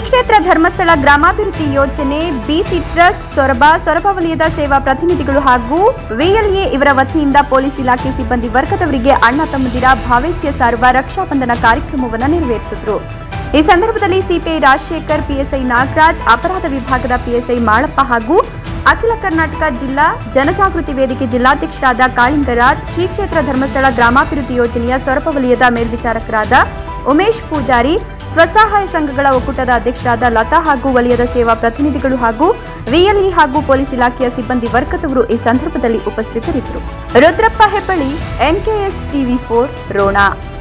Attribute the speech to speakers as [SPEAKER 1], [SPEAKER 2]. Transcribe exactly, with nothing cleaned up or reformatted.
[SPEAKER 1] ಕ್ಷೇತ್ರ ಧರ್ಮಸ್ಥಳ ಗ್ರಾಮಾಭಿವೃದ್ಧಿ ಯೋಜನೆ ಬಿಸಿ ಟ್ರಸ್ಟ್ ಸೊರಬ ಸೊರಬ ವಲಯದ ಸೇವಾ ಪ್ರತಿನಿಧಿಗಳು ಹಾಗೂ ವಿಎಲ್ಎ ಇವರ ವತಿಯಿಂದ ಪೊಲೀಸ್ ಇಲಾಖೆ ಸಿಬ್ಬಂದಿ ವರ್ಗದವರಿಗೆ ಅಣ್ಣ ತಮ್ಮಂದಿರ ಭಾವೈಕ್ಯ ಸಾರುವ ರಕ್ಷಾಬಂಧನ ಕಾರ್ಯಕ್ರಮವನ್ನು ನೆರವೇರಿಸಿದರು। ಈ ಸಂದರ್ಭದಲ್ಲಿ ಸಿಪಿಐ ರಾಜಶೇಖರ್, ಪಿಎಸ್ಐ ನಾಗರಾಜ್, ಅಪರಾಧ ವಿಭಾಗದ ಪಿಎಸ್ಐ ಮಾಳಪ್ಪ ಹಾಗೂ ಅಖಿಲ ಕರ್ನಾಟಕ ಜಿಲ್ಲಾ ಜನಜಾಗೃತಿ ವೇದಿಕೆ ಜಿಲ್ಲಾಧ್ಯಕ್ಷರಾದ ಕಾಳಿಂಗರಾಜ್, ಶ್ರೀ ಕ್ಷೇತ್ರ ಧರ್ಮಸ್ಥಳ ಗ್ರಾಮಾಭಿವೃದ್ಧಿ ಯೋಜನೆಯ ಸೊರಬ ವಲಯದ ಮೇಲ್ವಿಚಾರಕರಾದ ಉಮೇಶ್ ಪೂಜಾರಿ, ಸ್ವಸಹಾಯ ಸಂಘಗಳ ಒಕ್ಕೂಟದ ಅಧ್ಯಕ್ಷರಾದ ಲತಾ ಹಾಗೂ ವಲಯದ ಸೇವಾ ಪ್ರತಿನಿಧಿಗಳು ಹಾಗೂ ವಿಎಲ್ಇ ಹಾಗೂ ಪೊಲೀಸ್ ಇಲಾಖೆಯ ಸಿಬ್ಬಂದಿ ವರ್ಗದವರು ಈ ಸಂದರ್ಭದಲ್ಲಿ ಉಪಸ್ಥಿತರಿದ್ದರು। Rudrappa Hebballi, NKS TV four Ron.